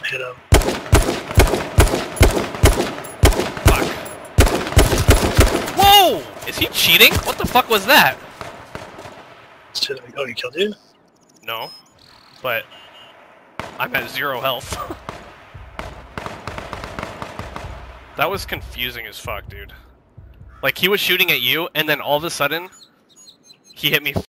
hit him. Fuck. Whoa! Is he cheating? What the fuck was that? Shit, oh, he killed you? No. But I'm at 0 health. That was confusing as fuck, dude. Like, he was shooting at you, and then all of a sudden, he hit me